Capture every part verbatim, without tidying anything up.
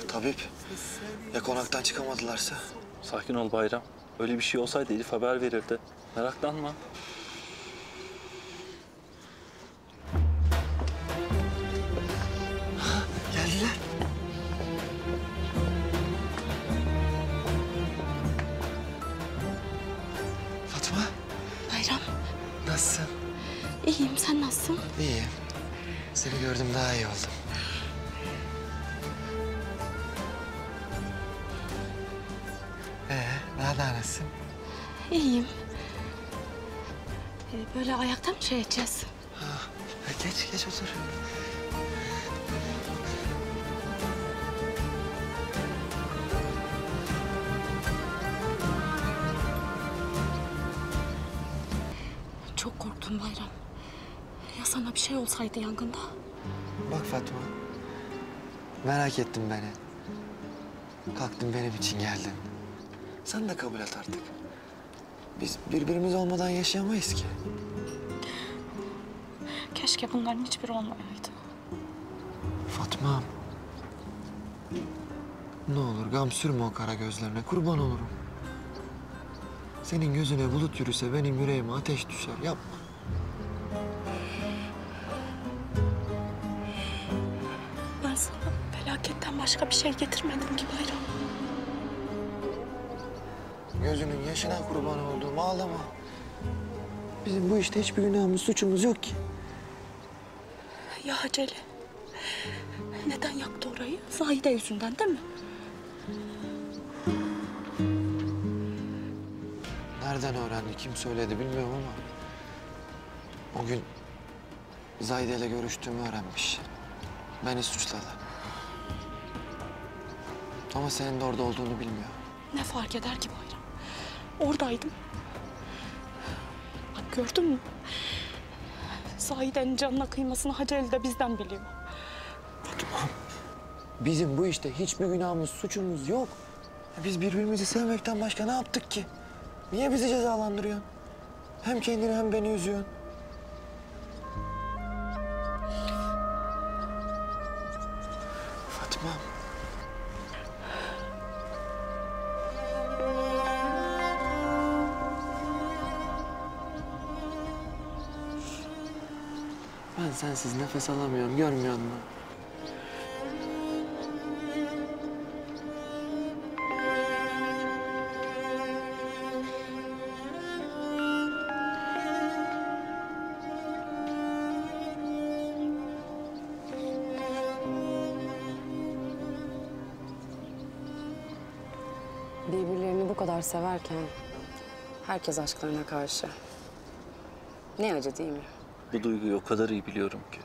Tabip, ya konaktan çıkamadılarsa? Sakin ol Bayram. Öyle bir şey olsaydı Elif haber verirdi. Meraklanma. Geldiler. Fatma, Bayram, nasılsın? iyiyim. Sen nasılsın? İyiyim. Seni gördüm, daha iyi oldum. Ee, daha da nasılsın? İyiyim. Ee, böyle ayakta mı şey edeceğiz? Ha, geç, geç otur. Çok korktum Bayram. Ya sana bir şey olsaydı yangında? Bak Fatma, merak ettin beni. Kalktın benim için geldin. Sen de kabul et artık. Biz birbirimiz olmadan yaşayamayız ki. Keşke bunların hiçbiri olmayaydı. Fatma'm. Ne olur gam sürme o kara gözlerine, kurban olurum. Senin gözüne bulut yürüse benim yüreğime ateş düşer, yapma. Ben sana felaketten başka bir şey getirmedim ki Bayram. Gözünün yaşına kurban olduğum, ağlama. Bizim bu işte hiçbir günahımız, suçumuz yok ki. Ya Acele. Neden yaktı orayı? Zahide yüzünden değil mi? Nereden öğrendi, kim söyledi bilmiyorum ama... o gün Zahide ile görüştüğümü öğrenmiş. Beni suçladı. Ama senin de orada olduğunu bilmiyor. Ne fark eder ki Bayram? Oradaydım. Bak gördün mü? Zahide'nin canına kıymasını Hacı Ali de bizden biliyor. Fatma, bizim bu işte hiçbir günahımız, suçumuz yok. Biz birbirimizi sevmekten başka ne yaptık ki? Niye bizi cezalandırıyorsun? Hem kendini hem beni üzüyorsun. Fatma. Ben sensiz nefes alamıyorum, görmüyor musun? Birbirlerini bu kadar severken herkes aşklarına karşı. Ne acı değil mi? Bu duyguyu o kadar iyi biliyorum ki.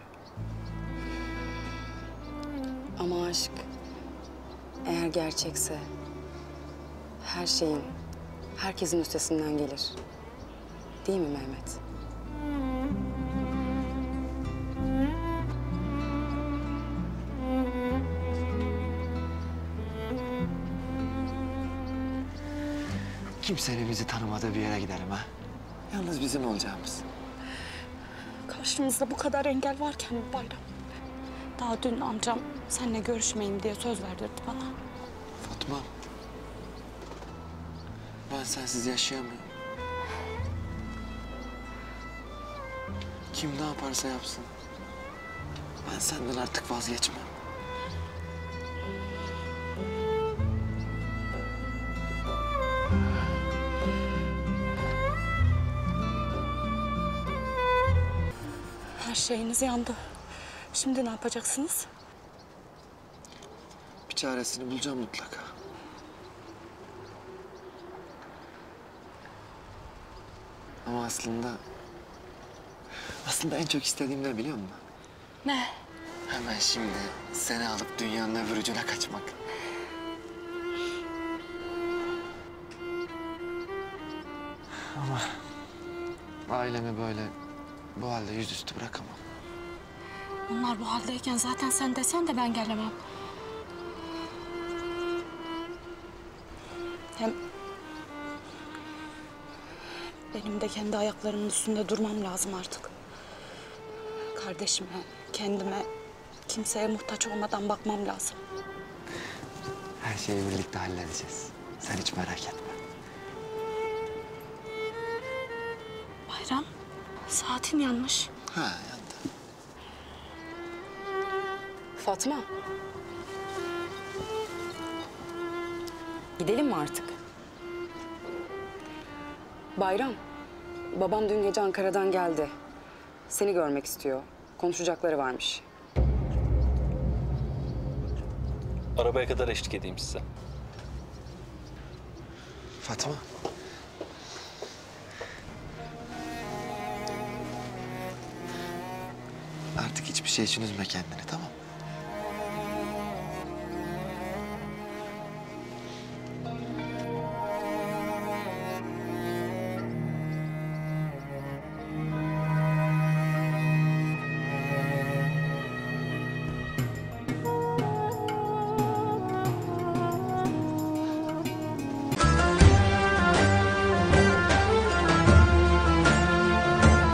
Ama aşk eğer gerçekse her şeyin, herkesin üstesinden gelir. Değil mi Mehmet? Kimsenin bizi tanımadığı bir yere gidelim ha. Yalnız bizim olacağımız. Karşımızda bu kadar engel varken mi Bayram? Daha dün amcam seninle görüşmeyeyim diye söz verdirdi bana. Fatma. Ben sensiz yaşayamıyorum. Kim ne yaparsa yapsın. Ben senden artık vazgeçmem. Her şeyiniz yandı. Şimdi ne yapacaksınız? Bir çaresini bulacağım mutlaka. Ama aslında... aslında en çok istediğim ne biliyor musun? Ne? Hemen şimdi seni alıp dünyanın öbür ucuna kaçmak. Ama ailemi böyle bu halde yüzüstü bırakamam. Onlar bu haldeyken zaten sen desen de ben gelemem. Hem benim de kendi ayaklarımın üstünde durmam lazım artık. Kardeşime, kendime, kimseye muhtaç olmadan bakmam lazım. şeyi birlikte halledeceğiz. Sen hiç merak etme. Bayram, saatin yanlış. Ha yandı. Fatma. Gidelim mi artık? Bayram, babam dün gece Ankara'dan geldi. Seni görmek istiyor. Konuşacakları varmış. Arabaya kadar eşlik edeyim size. Fatma. Artık hiçbir şey için üzme kendini, tamam mı?